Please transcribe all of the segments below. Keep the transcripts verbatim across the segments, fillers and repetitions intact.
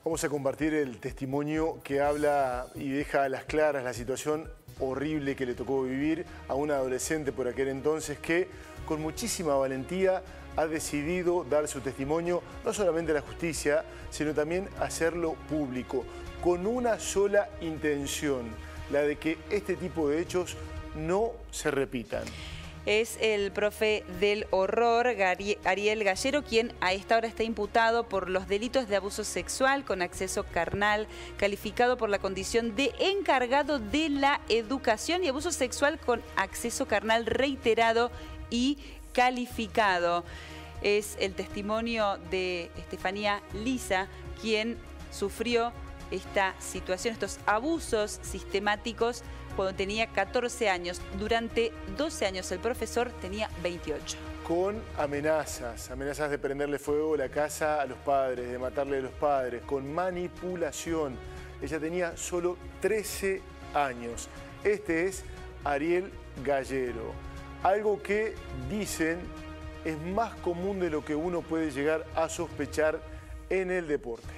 Vamos a compartir el testimonio que habla y deja a las claras la situación horrible que le tocó vivir a una adolescente por aquel entonces que con muchísima valentía ha decidido dar su testimonio, no solamente a la justicia, sino también hacerlo público, con una sola intención, la de que este tipo de hechos no se repitan. Es el profe del horror, Ariel Gallero, quien a esta hora está imputado por los delitos de abuso sexual con acceso carnal, calificado por la condición de encargado de la educación, y abuso sexual con acceso carnal reiterado y calificado. Es el testimonio de Estefanía Lisa, quien sufrió esta situación, estos abusos sistemáticos cuando tenía catorce años. Durante doce años el profesor tenía veintiocho. Con amenazas, amenazas de prenderle fuego a la casa a los padres, de matarle a los padres, con manipulación. Ella tenía solo trece años. Este es Ariel Gallero. Algo que dicen es más común de lo que uno puede llegar a sospechar en el deporte.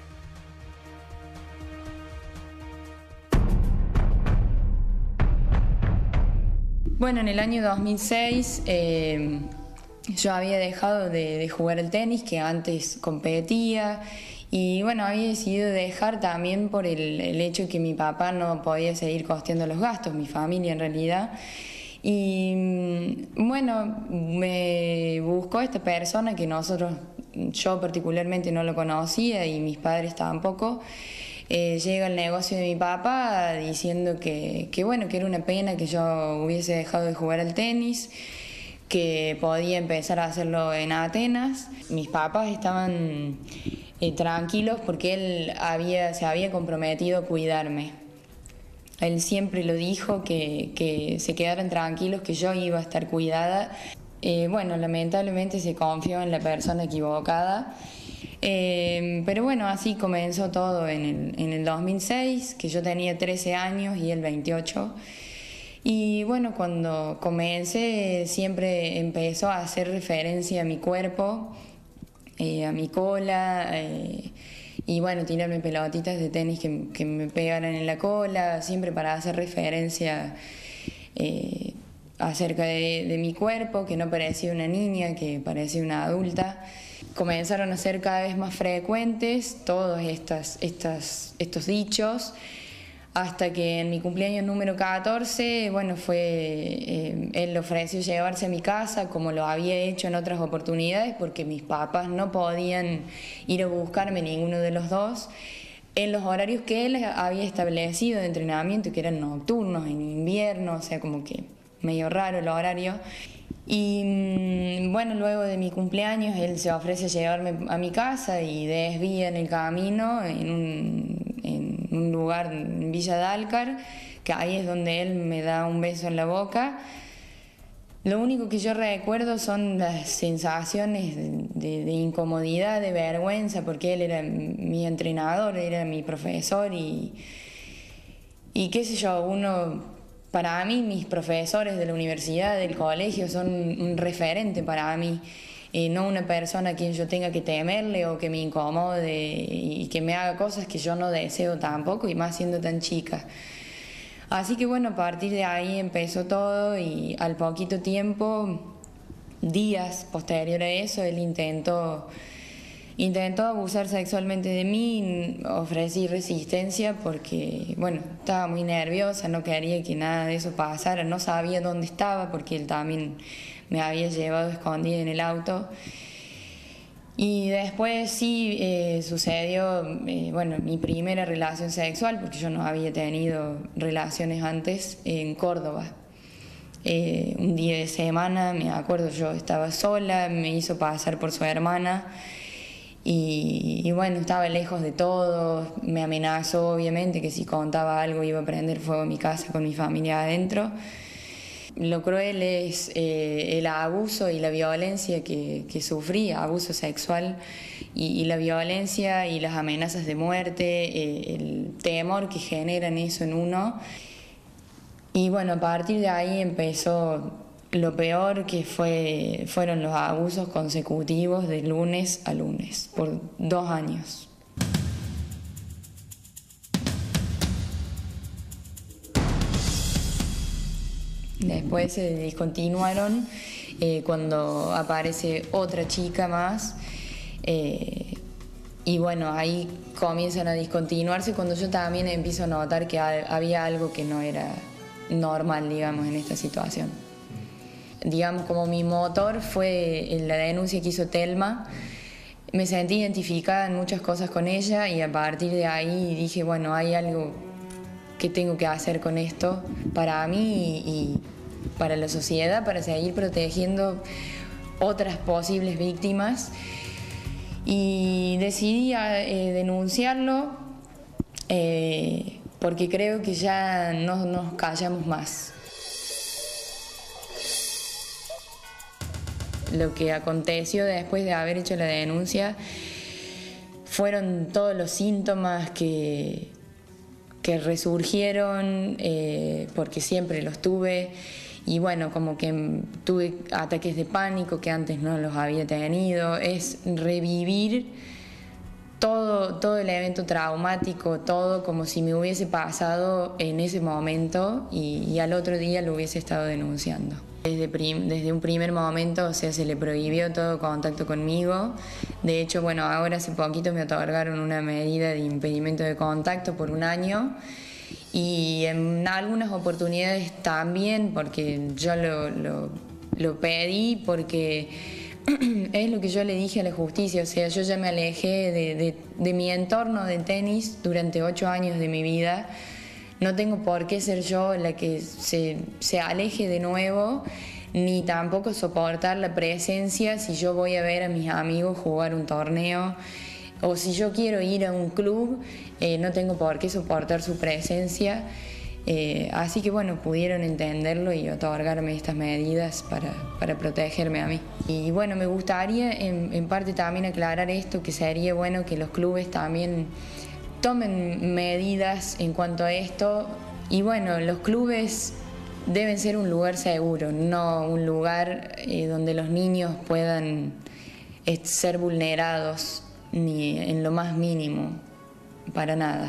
Bueno, en el año dos mil seis eh, yo había dejado de, de jugar al tenis, que antes competía, y bueno, había decidido dejar también por el, el hecho que mi papá no podía seguir costeando los gastos, mi familia en realidad. Y bueno, me buscó esta persona que nosotros, yo particularmente no lo conocía y mis padres tampoco. Eh, llega el negocio de mi papá diciendo que, que bueno, que era una pena que yo hubiese dejado de jugar al tenis, que podía empezar a hacerlo en Atenas. Mis papás estaban eh, tranquilos porque él había, se había comprometido a cuidarme. Él siempre lo dijo, que, que se quedaran tranquilos, que yo iba a estar cuidada. Eh, bueno, lamentablemente se confió en la persona equivocada. Eh, pero bueno, así comenzó todo en el, en el dos mil seis, que yo tenía trece años y él veintiocho. Y bueno, cuando comencé siempre empezó a hacer referencia a mi cuerpo, eh, a mi cola, eh, y bueno, tirarme pelotitas de tenis que, que me pegaran en la cola, siempre para hacer referencia eh, acerca de, de mi cuerpo, que no parecía una niña, que parecía una adulta. Comenzaron a ser cada vez más frecuentes todos estas, estas, estos dichos, hasta que en mi cumpleaños número catorce, bueno, fue, eh, él ofreció llevarse a mi casa, como lo había hecho en otras oportunidades, porque mis papás no podían ir a buscarme, ninguno de los dos, en los horarios que él había establecido de entrenamiento, que eran nocturnos, en invierno, o sea, como que medio raro el horario. Y bueno, luego de mi cumpleaños él se ofrece a llevarme a mi casa y desvía en el camino en un, en un lugar en Villa Dálcar, que ahí es donde él me da un beso en la boca. Lo único que yo recuerdo son las sensaciones de, de, de incomodidad, de vergüenza, porque él era mi entrenador, era mi profesor y, y qué sé yo, uno... Para mí, mis profesores de la universidad, del colegio, son un referente para mí, eh, no una persona a quien yo tenga que temerle o que me incomode y que me haga cosas que yo no deseo tampoco, y más siendo tan chica. Así que bueno, a partir de ahí empezó todo, y al poquito tiempo, días posterior a eso, él intentó... Intentó abusar sexualmente de mí, ofrecí resistencia porque, bueno, estaba muy nerviosa, no quería que nada de eso pasara, no sabía dónde estaba porque él también me había llevado escondida en el auto. Y después sí eh, sucedió, eh, bueno, mi primera relación sexual, porque yo no había tenido relaciones antes, en Córdoba. Eh, un día de semana, me acuerdo, yo estaba sola, me hizo pasar por su hermana. Y, y bueno, estaba lejos de todo, me amenazó obviamente que si contaba algo iba a prender fuego a mi casa con mi familia adentro. Lo cruel es eh, el abuso y la violencia que, que sufrí, abuso sexual, y, y la violencia y las amenazas de muerte, eh, el temor que generan eso en uno. Y bueno, a partir de ahí empezó... Lo peor, que fue, fueron los abusos consecutivos de lunes a lunes, por dos años. después se discontinuaron eh, cuando aparece otra chica más. Eh, y bueno, ahí comienzan a discontinuarse cuando yo también empiezo a notar que había algo que no era normal, digamos, en esta situación. Digamos, como mi motor fue en la denuncia que hizo Telma, me sentí identificada en muchas cosas con ella y a partir de ahí dije, bueno, hay algo que tengo que hacer con esto para mí y, y para la sociedad, para seguir protegiendo otras posibles víctimas. Y decidí eh, denunciarlo eh, porque creo que ya no nos callamos más. Lo que aconteció después de haber hecho la denuncia fueron todos los síntomas que, que resurgieron, eh, porque siempre los tuve. Y bueno, como que tuve ataques de pánico que antes no los había tenido. Es revivir todo, todo el evento traumático, todo como si me hubiese pasado en ese momento y, y al otro día lo hubiese estado denunciando. Desde, prim, desde un primer momento, o sea, se le prohibió todo contacto conmigo. De hecho, bueno, ahora hace poquito me otorgaron una medida de impedimento de contacto por un año. Y en algunas oportunidades también, porque yo lo, lo, lo pedí, porque es lo que yo le dije a la justicia, o sea, yo ya me alejé de, de, de mi entorno de tenis durante ocho años de mi vida, no tengo por qué ser yo la que se, se aleje de nuevo, ni tampoco soportar la presencia si yo voy a ver a mis amigos jugar un torneo, o si yo quiero ir a un club, eh, no tengo por qué soportar su presencia. Eh, así que bueno, pudieron entenderlo y otorgarme estas medidas para, para protegerme a mí. Y bueno, me gustaría en, en parte también aclarar esto, que sería bueno que los clubes también tomen medidas en cuanto a esto. Y bueno, los clubes deben ser un lugar seguro, no un lugar eh, donde los niños puedan eh, ser vulnerados, ni en lo más mínimo, para nada.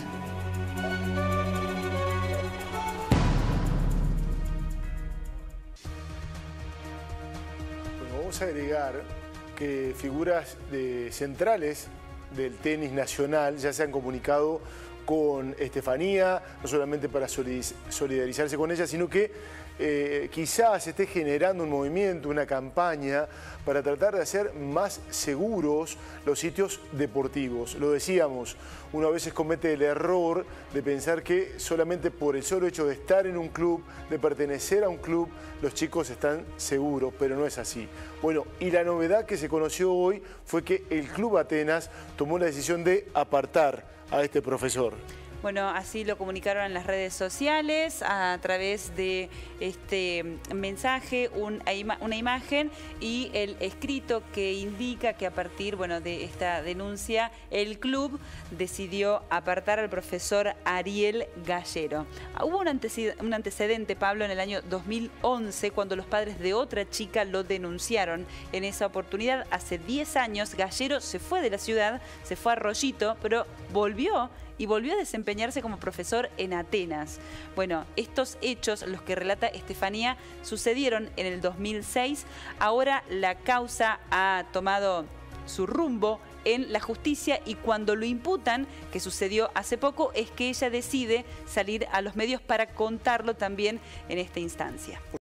Bueno, vamos a agregar que figuras de, centrales del tenis nacional ya se han comunicado con Estefanía, no solamente para solidarizarse con ella, sino que eh, quizás esté generando un movimiento, una campaña para tratar de hacer más seguros los sitios deportivos. Lo decíamos, uno a veces comete el error de pensar que solamente por el solo hecho de estar en un club, de pertenecer a un club, los chicos están seguros, pero no es así. Bueno, y la novedad que se conoció hoy fue que el Club Atenas tomó la decisión de apartar a este profesor. Bueno, así lo comunicaron en las redes sociales a través de este mensaje, un, una imagen y el escrito que indica que a partir, bueno, de esta denuncia el club decidió apartar al profesor Ariel Gallero. Hubo un antecedente, un antecedente, Pablo, en el año dos mil once cuando los padres de otra chica lo denunciaron. En esa oportunidad, hace diez años, Gallero se fue de la ciudad, se fue a Rollito, pero volvió y volvió a desempeñarse como profesor en Atenas. Bueno, estos hechos, los que relata Estefanía, sucedieron en el dos mil seis. Ahora la causa ha tomado su rumbo en la justicia y cuando lo imputan, que sucedió hace poco, es que ella decide salir a los medios para contarlo también en esta instancia.